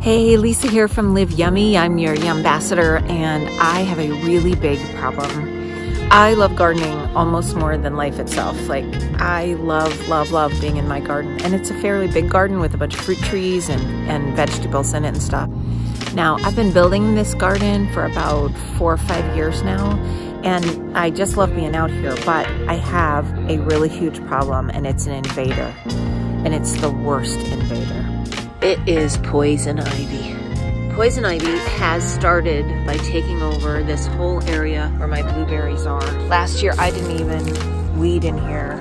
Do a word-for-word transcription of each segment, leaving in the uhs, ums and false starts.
Hey, Lisa here from Live Yummy. I'm your Yumbassador, and I have a really big problem. I love gardening almost more than life itself. Like, I love, love, love being in my garden. And it's a fairly big garden with a bunch of fruit trees and, and vegetables in it and stuff. Now, I've been building this garden for about four or five years now, and I just love being out here, but I have a really huge problem, and it's an invader. And it's the worst invader. It is poison ivy. Poison ivy has started by taking over this whole area where my blueberries are. Last year I didn't even weed in here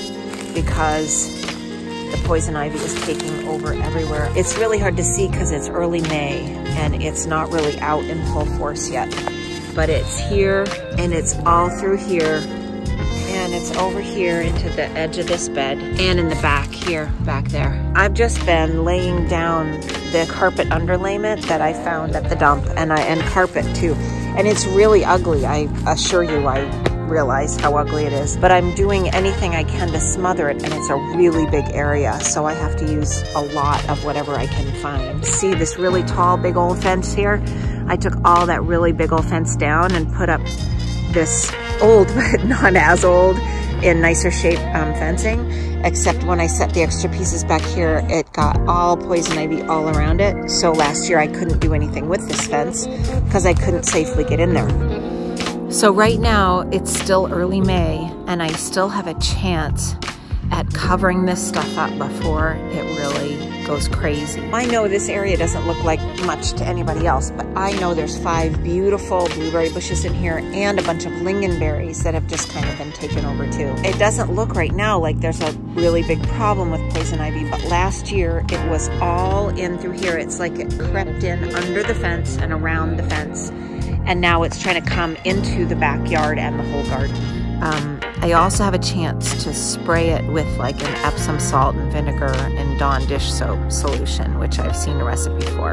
because the poison ivy is taking over everywhere. It's really hard to see because it's early May and it's not really out in full force yet. But it's here and it's all through here. And it's over here into the edge of this bed and in the back here, back there. I've just been laying down the carpet underlayment that I found at the dump, and I and carpet too. And it's really ugly. I assure you, I realize how ugly it is. But I'm doing anything I can to smother it, and it's a really big area, so I have to use a lot of whatever I can find. See this really tall, big old fence here? I took all that really big old fence down and put up this old, but not as old, in nicer shape um, fencing, except when I set the extra pieces back here, it got all poison ivy all around it. So last year I couldn't do anything with this fence because I couldn't safely get in there. So right now it's still early May and I still have a chance at covering this stuff up before it really goes crazy. I know this area doesn't look like much to anybody else, but I know there's five beautiful blueberry bushes in here and a bunch of lingonberries that have just kind of been taken over too. It doesn't look right now like there's a really big problem with poison ivy, but last year it was all in through here. It's like it crept in under the fence and around the fence, and now it's trying to come into the backyard and the whole garden. Um, I also have a chance to spray it with like an Epsom salt and vinegar and Dawn dish soap solution, which I've seen a recipe for.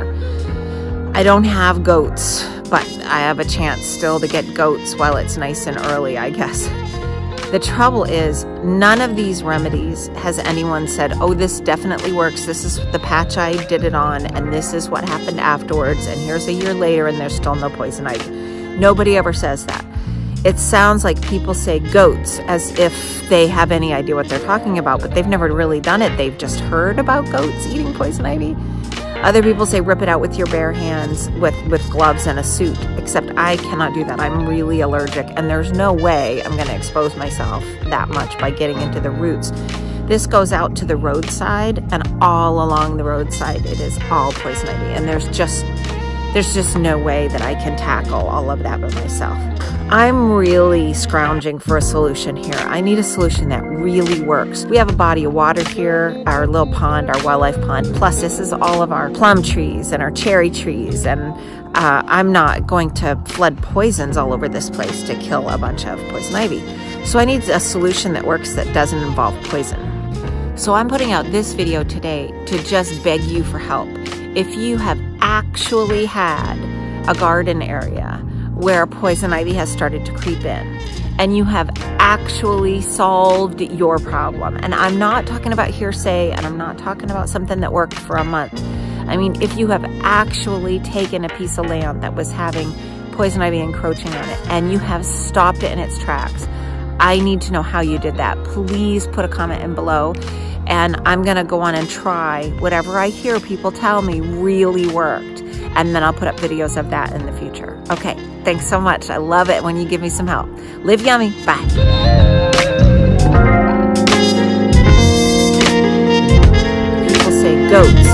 I don't have goats, but I have a chance still to get goats while it's nice and early, I guess. The trouble is, none of these remedies has anyone said, oh, this definitely works. This is the patch I did it on, and this is what happened afterwards, and here's a year later, and there's still no poison ivy. Nobody ever says that. It sounds like people say goats as if they have any idea what they're talking about, but they've never really done it. They've just heard about goats eating poison ivy. Other people say rip it out with your bare hands with, with gloves and a suit, except I cannot do that. I'm really allergic, and there's no way I'm gonna expose myself that much by getting into the roots. This goes out to the roadside, and all along the roadside it is all poison ivy, and there's just There's just no way that I can tackle all of that by myself. I'm really scrounging for a solution here. I need a solution that really works. We have a body of water here, our little pond, our wildlife pond, plus this is all of our plum trees and our cherry trees, and uh, I'm not going to flood poisons all over this place to kill a bunch of poison ivy. So I need a solution that works that doesn't involve poison. So I'm putting out this video today to just beg you for help. If you have actually had a garden area where poison ivy has started to creep in, and you have actually solved your problem, and I'm not talking about hearsay, and I'm not talking about something that worked for a month. I mean, if you have actually taken a piece of land that was having poison ivy encroaching on it, and you have stopped it in its tracks, I need to know how you did that. Please put a comment in below. And I'm gonna go on and try whatever I hear people tell me really worked. And then I'll put up videos of that in the future. Okay, thanks so much. I love it when you give me some help. Live yummy, bye. People say goats.